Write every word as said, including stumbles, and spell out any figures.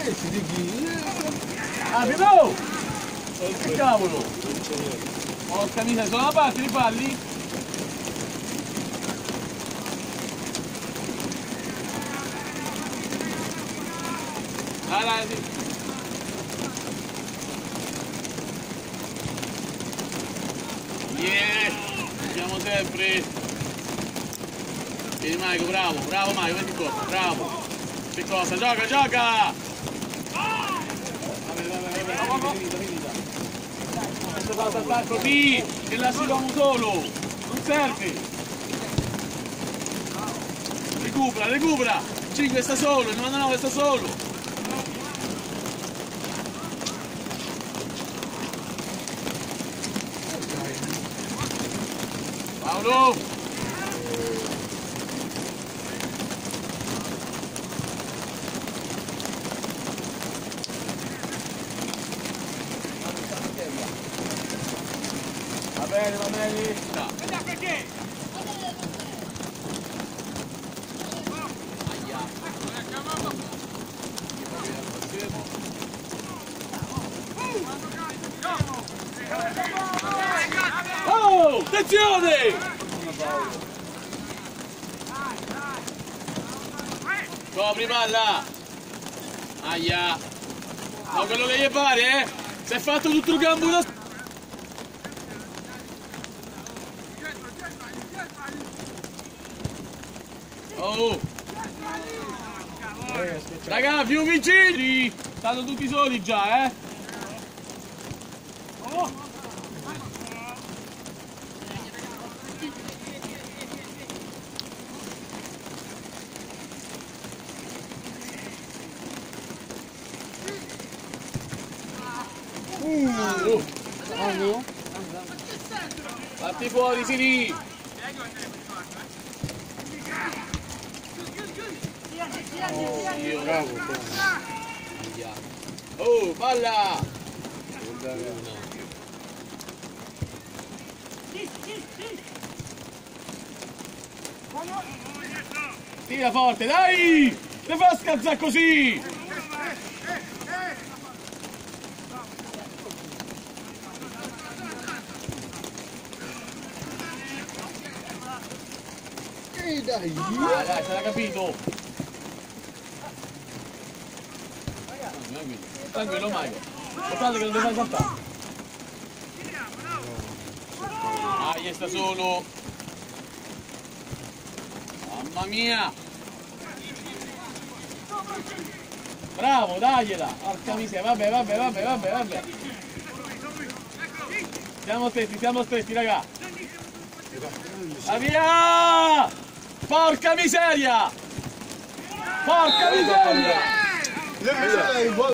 Questi di chi? Ah, Pippo! Che cavolo! Porca miseria, sono una parte di palli? Dai, dai, sì. Yeah! Siamo sempre! Vieni Maiko, bravo, bravo Maiko, metti qua, bravo! Che cosa? Gioca, gioca! Vabbè, vabbè, vabbè, vabbè, finita, finita. Adesso fa saltare così, che la si uomo solo! Non serve! Recupera, recupera! cinque sta solo, il novantanove sta solo! Paolo! Va bene, va bene. No. Aia. Oh, attenzione! Copri palla! Aia! No, quello che gli pare, eh! Si è fatto tutto il gambo da... Oh! Raga, più vicini! Stanno tutti soli già, eh! Oh! Uh! Oh. Fatti fuori, Siri! Oh, io bravo, oh, palla! Tira forte, dai! Ne fa scazzare così! E dai! Ah, dai, se l'ha capito! Tranquillo Mario, guardate che non deve saltare. Ah, gli sta solo. Mamma mia. Bravo, dagliela. Porca miseria, vabbè, vabbè, vabbè, vabbè, vabbè. Siamo stretti, siamo stretti, raga. Ah, via! Porca miseria! Porca miseria!